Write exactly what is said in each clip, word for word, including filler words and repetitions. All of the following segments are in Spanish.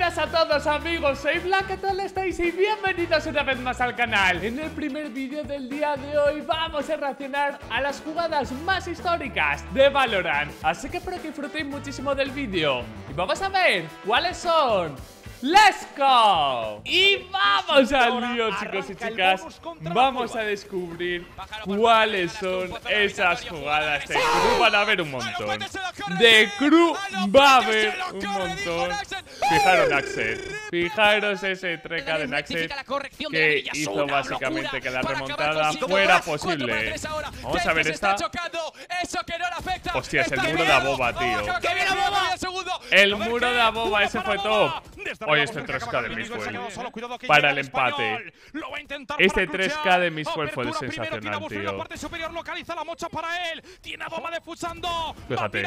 buenas a todos amigos, soy Black, ¿qué tal estáis? Y bienvenidos una vez más al canal. En el primer vídeo del día de hoy vamos a reaccionar a las jugadas más históricas de Valorant. Así que espero que disfrutéis muchísimo del vídeo y vamos a ver cuáles son. ¡Let's go! Y vamos al lío, chicos y chicas. Vamos a descubrir cuáles son esas jugadas. De crew van a haber un montón. De crew va a haber un montón. Fijaros Naxxed. Fijaros ese tres K de Naxxed que hizo básicamente que la remontada fuera posible. Vamos a ver esta. Hostia, es el muro de Aboba, tío. El muro de Aboba, ese fue top. Oye, este tres K de Mixwell para el empate. Este tres K de Mixwell fue sensacional, tío. Fíjate.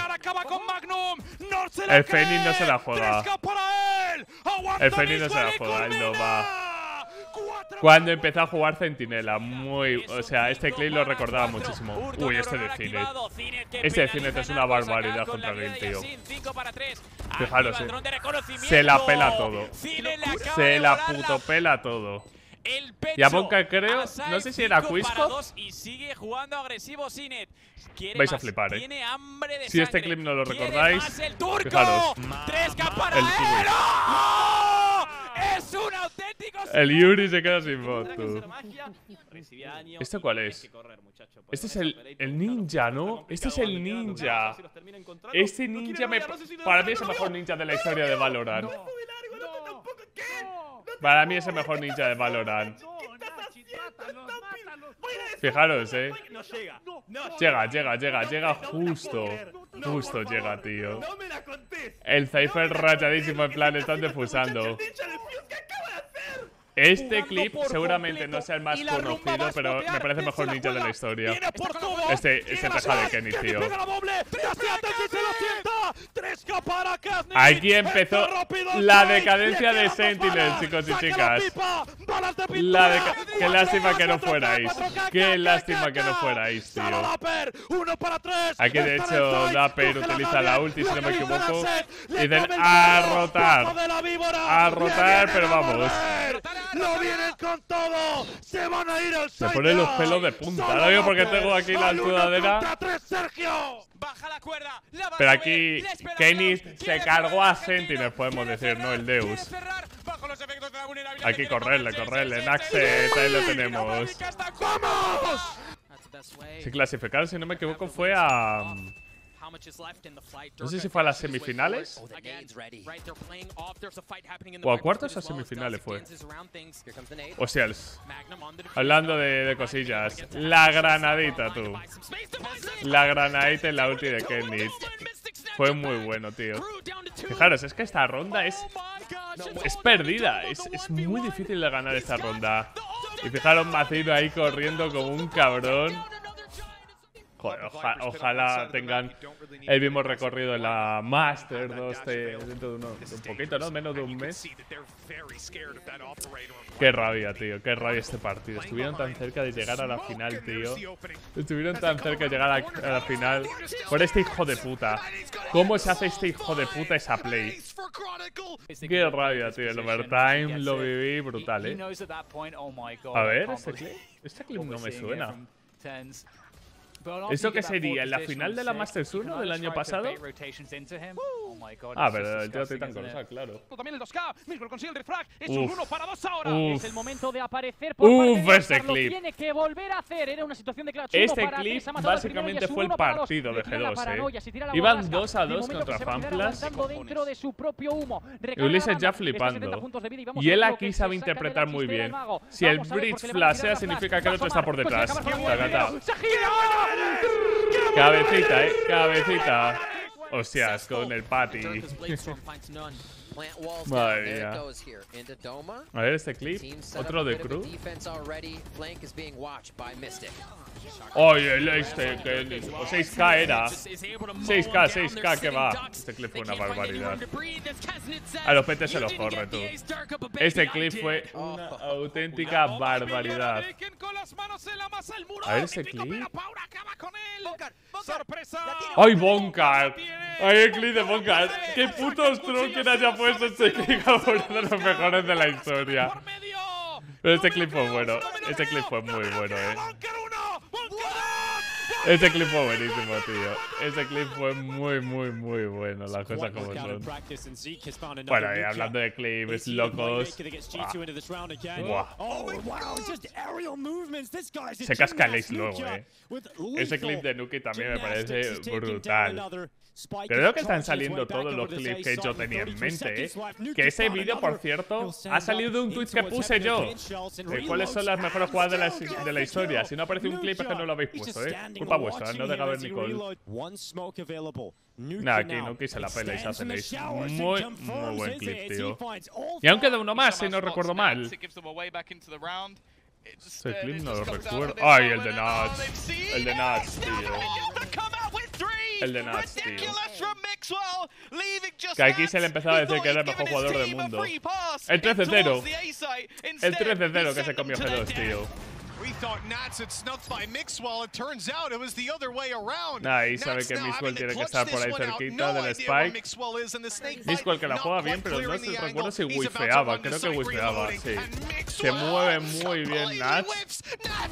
El Fénix no se la juega. El Fénix no se la juega, él no va. Cuando empezó a jugar Centinela, muy… O sea, este clip lo recordaba muchísimo. Uy, este de Cinet. Este de Cinet es una barbaridad contra Game, tío. Fijaros, eh. Se la pela todo. Se la puto pela todo. Y a Bonka creo, no sé si era Quisco. Vais a flipar, eh. Si este clip no lo recordáis, fijaros. El Kiwi. ¡Es un auténtico! El Yuri se queda sin voto. ¿Este cuál es? Este es el, el ninja, ¿no? Este es el ninja. Este ninja me, para mí es el mejor ninja de la historia de Valorant. Para mí es el mejor ninja de Valorant. Fijaros, eh. Llega, llega, llega, llega justo. Justo llega, tío. El Cypher rayadísimo, en plan, están defusando. Este clip seguramente no sea el más conocido, pero me parece el mejor ninja de la historia. Este, este teja de Kenny, tío. Aquí empezó la decadencia de Sentinel, chicos y chicas. La deca Qué lástima que no fuerais. Qué lástima que no fuerais, tío. Aquí, de hecho, Dapper utiliza la ulti, si no me equivoco. Y dicen a rotar. A rotar, pero vamos. ¡Lo vienen con todo! ¡Se van a ir al Se ponen los pelos de punta. Lo digo porque tengo aquí la sudadera. Pero aquí Kenny se cargó a Sentinel, podemos decir, ¿no? El Deus. Aquí correrle, correrle. Naxxed, ahí lo tenemos. Se clasificaron, si no me equivoco, fue a… No sé si fue a las semifinales o a cuartos o semifinales fue. O sea, hablando de, de cosillas, la granadita, tú. La granadita en la ulti de Kenny. Fue muy bueno, tío. Fijaros, es que esta ronda es… Es perdida. Es, es muy difícil de ganar esta ronda. Y fijaros, Macino ahí corriendo como un cabrón. Joder, oja, ojalá tengan el mismo recorrido en la Master dos de, dentro de, uno, de un poquito, ¿no? Menos de un mes. Qué rabia, tío. Qué rabia este partido. Estuvieron tan cerca de llegar a la final, tío. Estuvieron tan cerca de llegar a, a la final por este hijo de puta. ¿Cómo se hace este hijo de puta esa play? Qué rabia, tío. El overtime lo viví brutal, ¿eh? A ver, este clip. Este clip no me suena. ¿Eso qué sería? ¿En la final de la Masters uno del año pasado? Ah, pero el tío Titan Corsa, claro. Uf, uf, es el momento de aparecer por uf, parte de este Oscar, clip. lo tiene que volver a hacer. Era una situación de clutch. Este Uno para clip tres, ha matado al básicamente primero y fue el es uno para dos. partido de Le tira la G dos, paranoia, eh. se tira la Iban borrasca. dos a De dos momento contra que se va a quedar Fanplas. aguantando dentro de su propio humo. Y Ulises ya Recarga flipando. puntos de vida y vamos Y a él ver lo aquí que sabe se saca interpretar de la muy chistera bien. el mago. Si el Vamos a ver, bridge porque le van a tirar flashea la significa flash. que el otro está por Pues detrás. acaba con la Tacata. ¡Se gira! Cabecita, eh. Cabecita. Hostias, con el patty. Madre mía. A ver este clip. Otro de crew. Ay, el este, que o seis K era. seis K, seis K, que va. Este clip fue una barbaridad. A los P T se los corre, tú. Este clip fue una auténtica barbaridad. A ver ese clip. ¡Ay, Bonkar! ¡Ay, el clip de Bonkar! ¡Qué putos truques haya puesto este clip como uno de los mejores de la historia! Pero este clip fue bueno. Este clip fue muy bueno, eh. Este clip fue buenísimo, tío. Este clip fue muy, muy, muy bueno. Las cosas como son. Bueno, y hablando de clips locos. Buah. Se casca el Ace luego, eh. Ese clip de Nuki también me parece brutal. Creo que están saliendo todos los clips que yo tenía en mente, ¿eh? Que ese vídeo, por cierto, ha salido de un tweet que puse yo. De cuáles son las mejores jugadas de la, de la historia. Si no aparece un clip es que no lo habéis puesto, ¿eh? Culpa vuestra, no de Gaber Nicole. Nada, aquí Nuki se la pela y se hace Ace. Muy, muy buen clip, tío. Y aún queda uno más, si no recuerdo mal. Este clip no lo recuerdo. Ay, el de Nuts. El de Nuts, tío. El de Nuts, tío. Que aquí se le empezaba a decir que era el mejor jugador del mundo. El trece cero. El trece cero que se comió G dos, tío. Nah, y sabe que Mixwell tiene que estar por ahí cerquita del Spike. Mixwell que la juega bien, pero no recuerdo si wifeaba. Creo que wifeaba, sí. Se mueve muy bien Nats.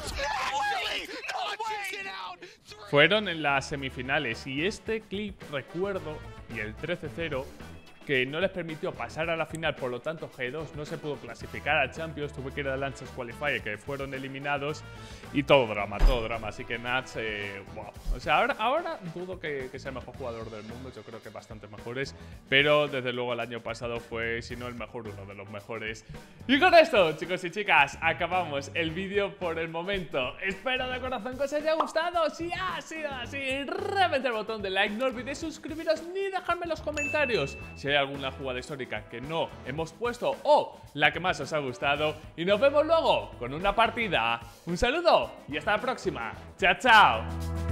Fueron en las semifinales y este clip, recuerdo, y el trece cero, que no les permitió pasar a la final, por lo tanto G dos no se pudo clasificar a Champions, tuvo que ir a Lancers Qualifier, que fueron eliminados, y todo drama, todo drama, así que Nats, eh, wow. O sea, ahora, ahora dudo que, que sea el mejor jugador del mundo, yo creo que bastante mejores, pero desde luego el año pasado fue, si no el mejor, uno de los mejores. Y con esto, chicos y chicas, acabamos el vídeo por el momento. Espero de corazón que os haya gustado. Si ha sido así, reventad el botón de like, no olvidéis suscribiros ni dejarme en los comentarios si hay alguna jugada histórica que no hemos puesto o la que más os ha gustado. Y nos vemos luego con una partida. Un saludo y hasta la próxima. Chao, chao.